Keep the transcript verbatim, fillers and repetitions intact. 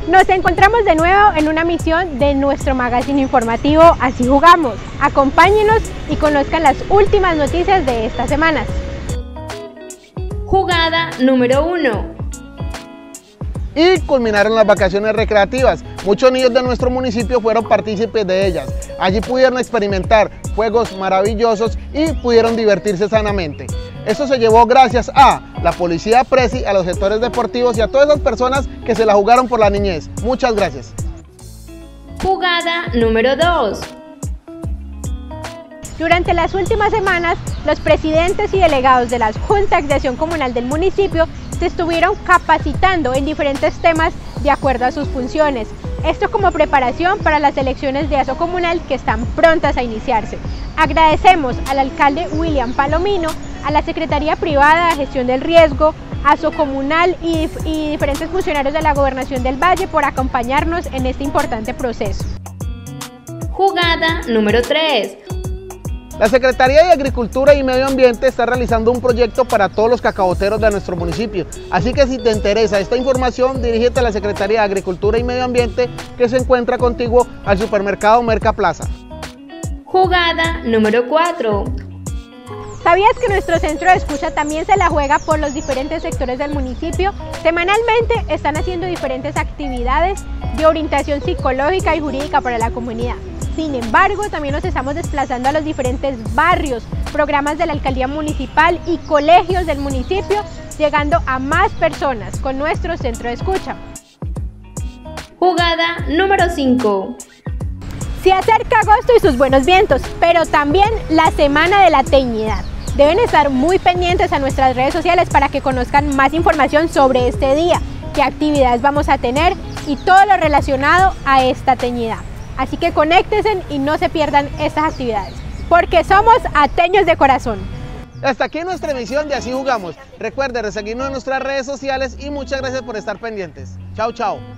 Nos encontramos de nuevo en una misión de nuestro magazine informativo Así Jugamos. Acompáñenos y conozcan las últimas noticias de estas semanas. Jugada número uno. Y culminaron las vacaciones recreativas. Muchos niños de nuestro municipio fueron partícipes de ellas. Allí pudieron experimentar juegos maravillosos y pudieron divertirse sanamente. Esto se llevó gracias a la Policía Presi, a los sectores deportivos y a todas esas personas que se la jugaron por la niñez. Muchas gracias. Jugada número dos. Durante las últimas semanas, los presidentes y delegados de las Juntas de Acción Comunal del municipio se estuvieron capacitando en diferentes temas de acuerdo a sus funciones. Esto como preparación para las elecciones de Aso Comunal que están prontas a iniciarse. Agradecemos al alcalde William Palomino, a la Secretaría Privada de Gestión del Riesgo, Aso Comunal y, y diferentes funcionarios de la Gobernación del Valle por acompañarnos en este importante proceso. Jugada número tres. La Secretaría de Agricultura y Medio Ambiente está realizando un proyecto para todos los cacaboteros de nuestro municipio. Así que si te interesa esta información, dirígete a la Secretaría de Agricultura y Medio Ambiente que se encuentra contiguo al supermercado Mercaplaza. Jugada número cuatro. ¿Sabías que nuestro centro de escucha también se la juega por los diferentes sectores del municipio? Semanalmente están haciendo diferentes actividades de orientación psicológica y jurídica para la comunidad. Sin embargo, también nos estamos desplazando a los diferentes barrios, programas de la alcaldía municipal y colegios del municipio, llegando a más personas con nuestro centro de escucha. Jugada número cinco. Se acerca agosto y sus buenos vientos, pero también la Semana de la Teñidad. Deben estar muy pendientes a nuestras redes sociales para que conozcan más información sobre este día, qué actividades vamos a tener y todo lo relacionado a esta teñida. Así que conéctense y no se pierdan estas actividades, porque somos ateños de corazón. Hasta aquí nuestra emisión de Así Jugamos. Recuerden seguirnos en nuestras redes sociales y muchas gracias por estar pendientes. Chao, chao.